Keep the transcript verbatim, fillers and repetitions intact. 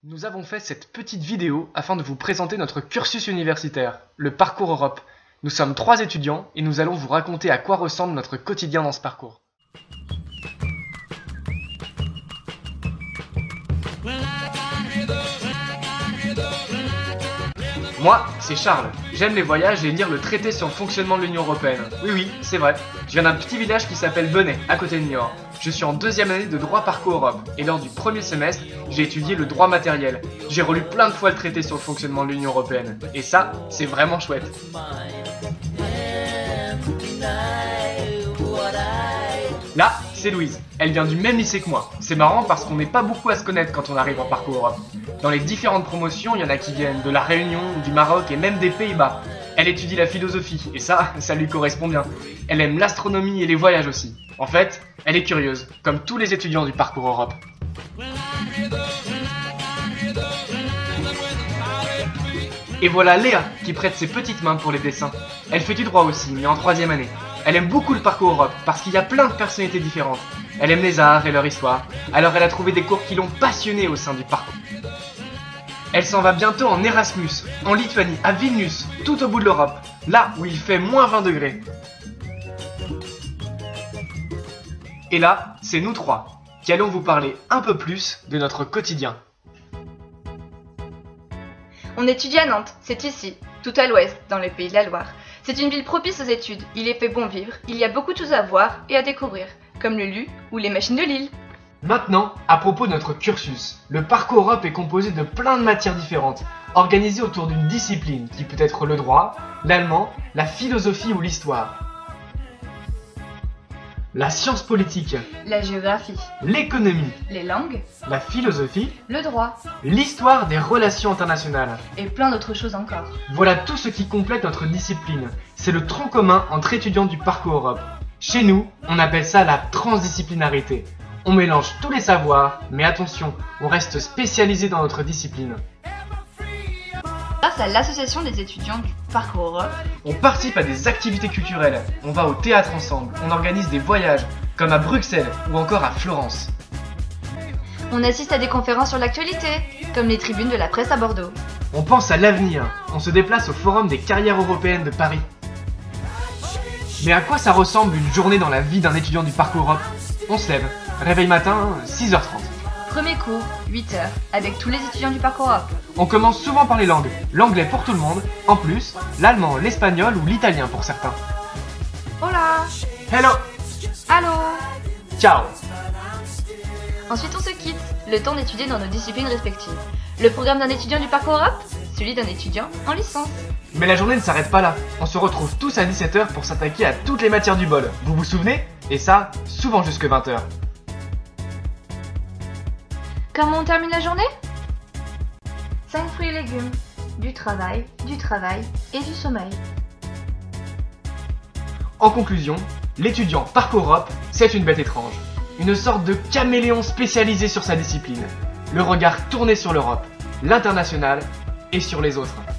Nous avons fait cette petite vidéo afin de vous présenter notre cursus universitaire, le Parcours Europe. Nous sommes trois étudiants et nous allons vous raconter à quoi ressemble notre quotidien dans ce parcours. Moi, c'est Charles. J'aime les voyages et lire le traité sur le fonctionnement de l'Union Européenne. Oui, oui, c'est vrai. Je viens d'un petit village qui s'appelle Benay, à côté de Niort. Je suis en deuxième année de droit Parcours Europe, et lors du premier semestre, j'ai étudié le droit matériel. J'ai relu plein de fois le traité sur le fonctionnement de l'Union Européenne. Et ça, c'est vraiment chouette. Là, c'est Louise. Elle vient du même lycée que moi. C'est marrant parce qu'on n'est pas beaucoup à se connaître quand on arrive en Parcours Europe. Dans les différentes promotions, il y en a qui viennent de la Réunion, du Maroc et même des Pays-Bas. Elle étudie la philosophie, et ça, ça lui correspond bien. Elle aime l'astronomie et les voyages aussi. En fait, elle est curieuse, comme tous les étudiants du Parcours Europe. Et voilà Léa qui prête ses petites mains pour les dessins. Elle fait du droit aussi, mais en troisième année. Elle aime beaucoup le Parcours Europe parce qu'il y a plein de personnalités différentes. Elle aime les arts et leur histoire, alors elle a trouvé des cours qui l'ont passionnée au sein du parcours. Elle s'en va bientôt en Erasmus, en Lituanie, à Vilnius, tout au bout de l'Europe, là où il fait moins vingt degrés. Et là, c'est nous trois qui allons vous parler un peu plus de notre quotidien. On étudie à Nantes, c'est ici, tout à l'ouest, dans les Pays de la Loire. C'est une ville propice aux études, il y fait bon vivre, il y a beaucoup de choses à voir et à découvrir, comme le Lu ou les machines de Lille. Maintenant, à propos de notre cursus, le Parcours Europe est composé de plein de matières différentes, organisées autour d'une discipline qui peut être le droit, l'allemand, la philosophie ou l'histoire, la science politique, La géographie, l'économie, les langues, la philosophie, le droit l'histoire des relations internationales. et plein d'autres choses encore. Voilà tout ce qui complète notre discipline. C'est le tronc commun entre étudiants du Parcours Europe. Chez nous, on appelle ça la transdisciplinarité. On mélange tous les savoirs, mais attention, on reste spécialisé dans notre discipline. Grâce à l'association des étudiants du Parcours Europe, On participe à des activités culturelles, on va au théâtre ensemble, on organise des voyages, comme à Bruxelles ou encore à Florence. on assiste à des conférences sur l'actualité, comme les tribunes de la presse à Bordeaux. On pense à l'avenir, on se déplace au Forum des carrières européennes de Paris. Mais à quoi ça ressemble une journée dans la vie d'un étudiant du Parcours Europe? On se lève, réveil matin, six heures trente. Premier cours, huit heures, avec tous les étudiants du Parcours Europe. On commence souvent par les langues, l'anglais pour tout le monde, en plus, l'allemand, l'espagnol ou l'italien pour certains. Hola, Hello, allô. ciao. Ensuite on se quitte, le temps d'étudier dans nos disciplines respectives. Le programme d'un étudiant du Parcours Europe, celui d'un étudiant en licence. Mais la journée ne s'arrête pas là, on se retrouve tous à dix-sept heures pour s'attaquer à toutes les matières du bol, vous vous souvenez? Et ça, souvent jusque vingt heures. Comment on termine la journée? cinq fruits et légumes, du travail, du travail et du sommeil. En conclusion, l'étudiant Parcours Europe, c'est une bête étrange. Une sorte de caméléon spécialisé sur sa discipline. Le regard tourné sur l'Europe, l'international et sur les autres.